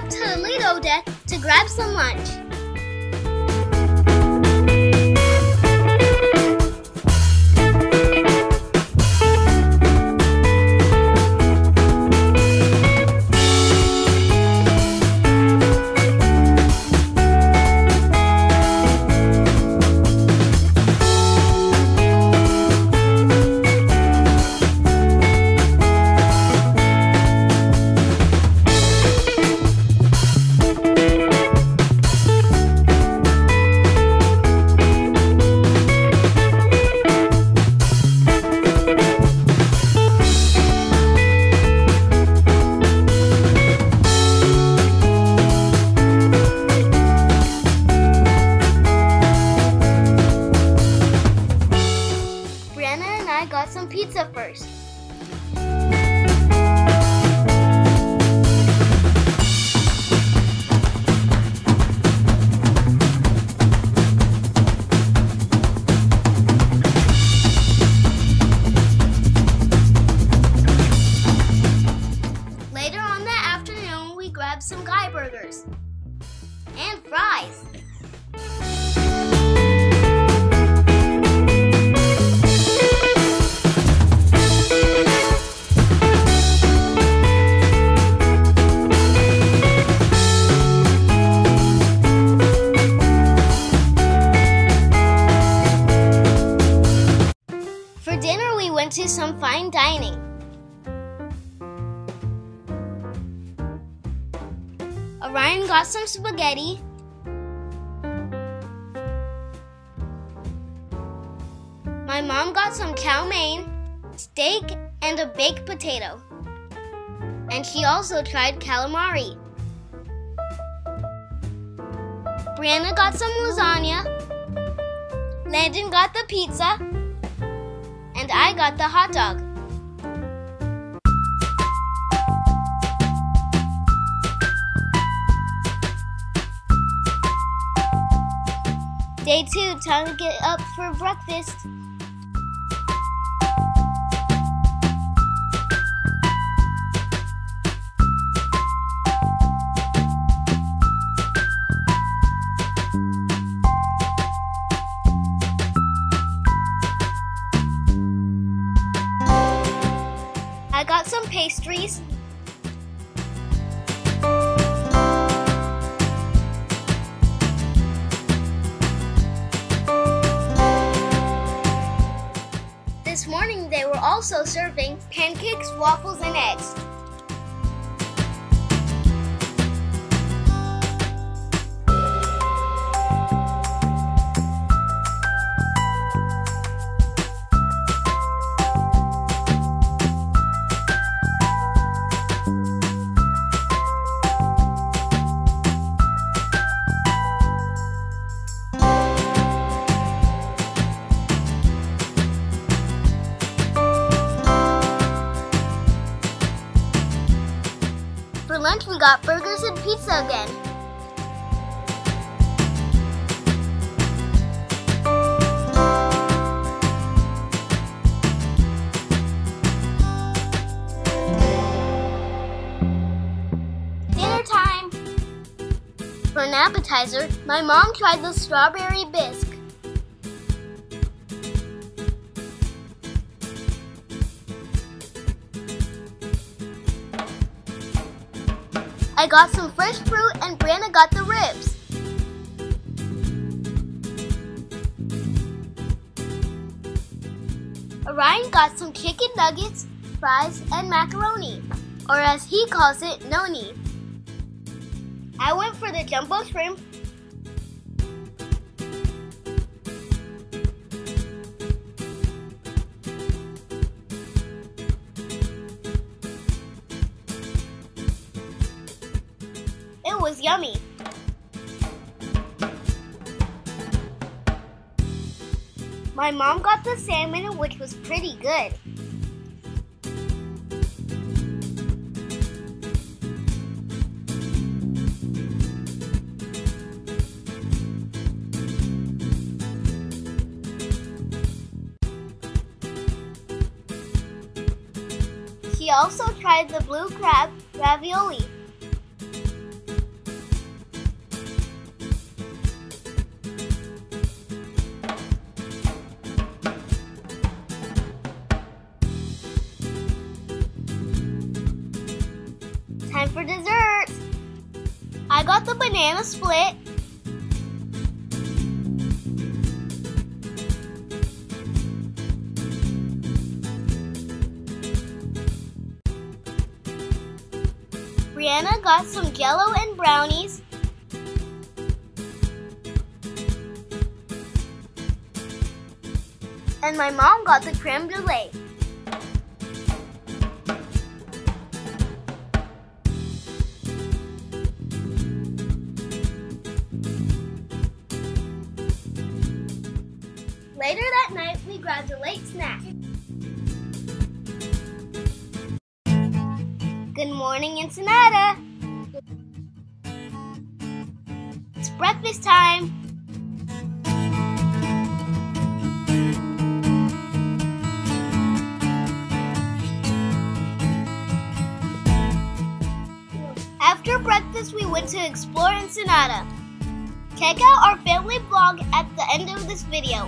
up to the Lido deck to grab some lunch. I got some pizza first. Later on that afternoon, we grabbed some Guy burgers and fries. For dinner, we went to some fine dining. Orion got some spaghetti. My mom got some chow mein, steak, and a baked potato. And she also tried calamari. Brianna got some lasagna. Landon got the pizza. And I got the hot dog. Day 2, time to get up for breakfast. I got some pastries. This morning they were also serving pancakes, waffles, and eggs. For lunch, we got burgers and pizza again. Dinner time! For an appetizer, my mom tried the strawberry bisque. I got some fresh fruit and Brianna got the ribs. Orion got some chicken nuggets, fries, and macaroni, or as he calls it, noni. I went for the jumbo shrimp. It was yummy. My mom got the salmon, which was pretty good. She also tried the blue crab ravioli. time for dessert. I got the banana split. Brianna got some Jell-O and brownies. And my mom got the creme brulee. Later that night, we grabbed a late snack. Good morning, Ensenada. It's breakfast time. After breakfast, we went to explore Ensenada. Check out our family vlog at the end of this video.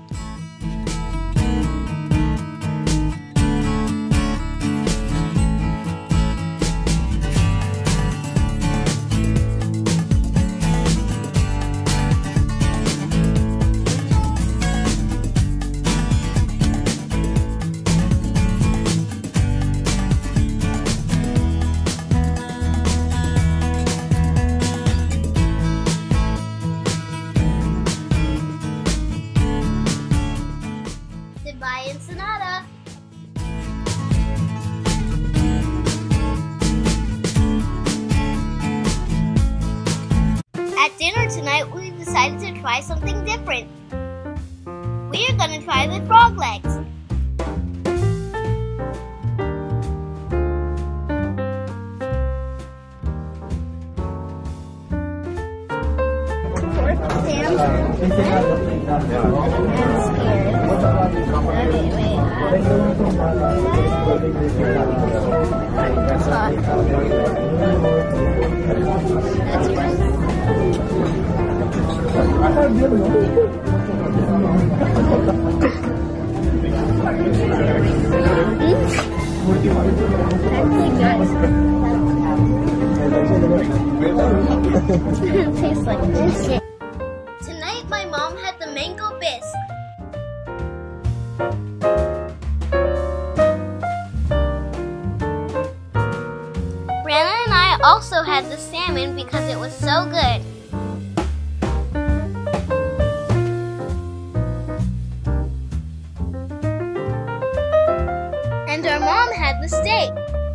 Goodbye, Ensenada. At dinner tonight, we decided to try something different. We are gonna try the frog legs. It tastes like biscuit. Tonight, my mom had the mango bisque. Brianna and I also had the salmon because it was so good. And our mom had the steak.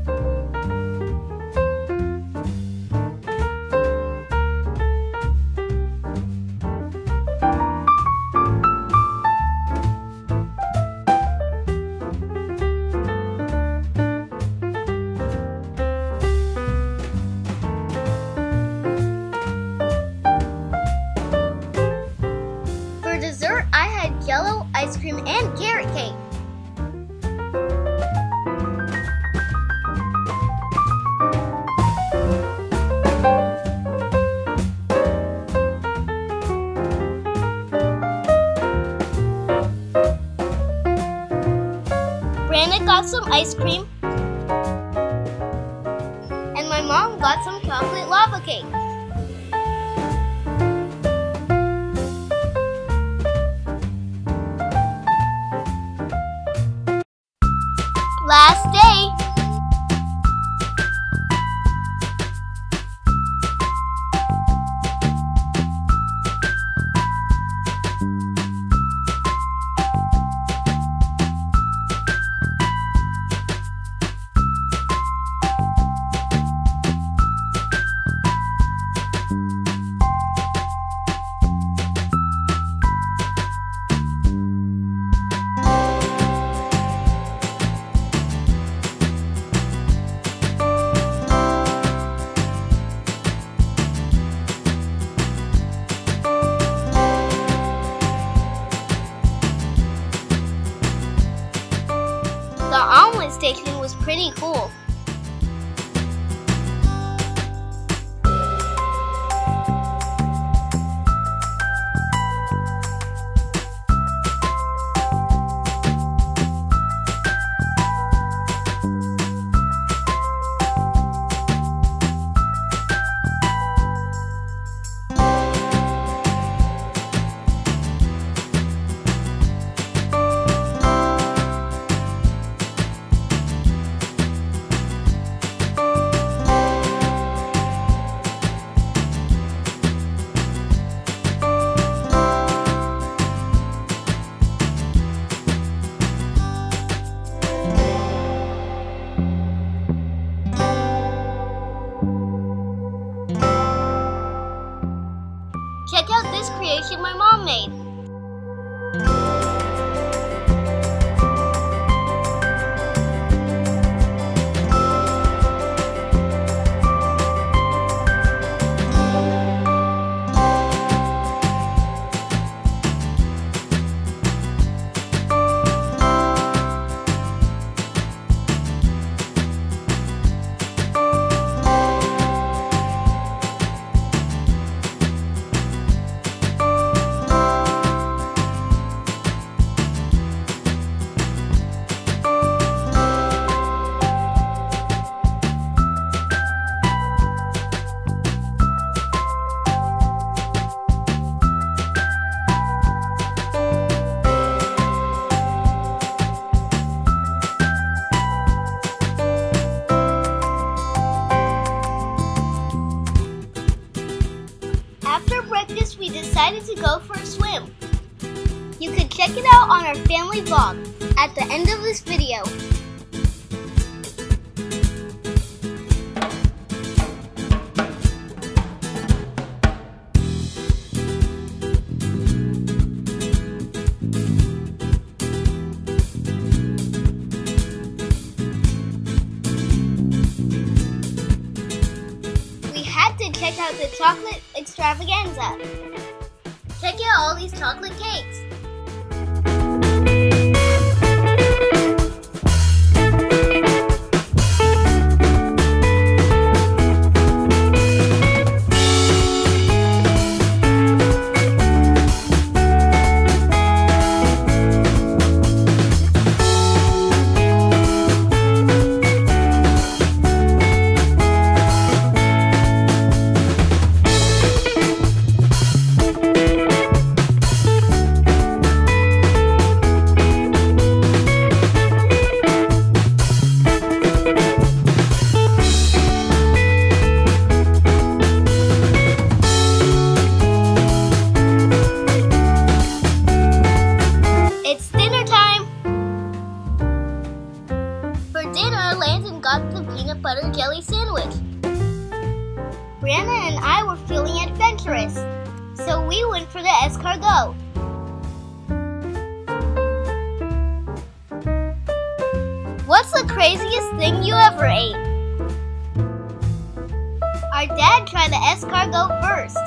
For dessert, I had Jell-O, ice cream, and carrot cake. Brianna got some ice cream, and my mom got some chocolate lava cake. Last day. The omelet station was pretty cool. this creation my mom made. After breakfast, we decided to go for a swim. You can check it out on our family vlog at the end of this video. Check out the chocolate extravaganza. Check out all these chocolate cakes. Got the peanut butter jelly sandwich. Brianna and I were feeling adventurous, so we went for the escargot. What's the craziest thing you ever ate? Our dad tried the escargot first.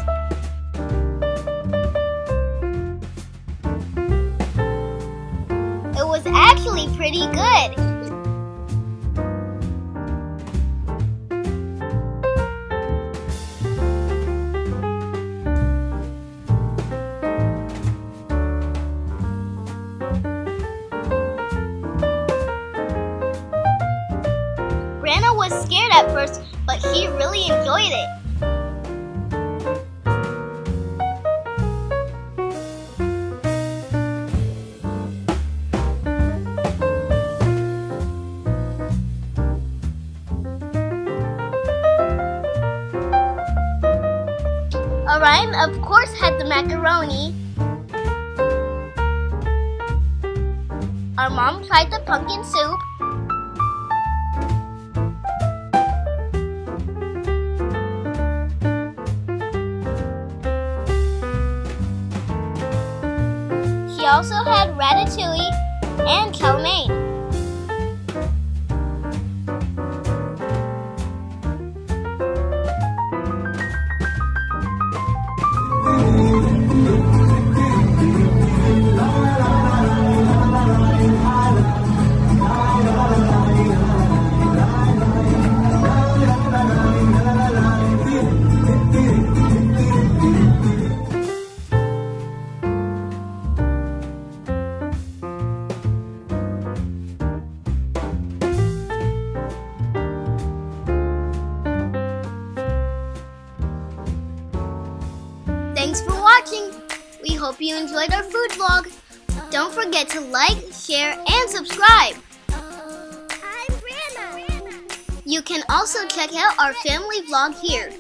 It was actually pretty good. Brianna was scared at first, but she really enjoyed it. Orion, of course, had the macaroni. Our mom tried the pumpkin soup. She also had ratatouille and chow mein. Thanks for watching. We hope you enjoyed our food vlog. Don't forget to like, share, and subscribe. I'm Brianna. You can also check out our family vlog here.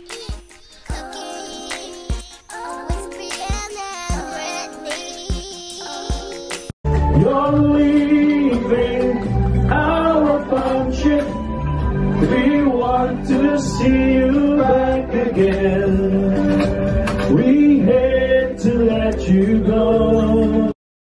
You're leaving our friendship. We want to see you back again. We hate to you go.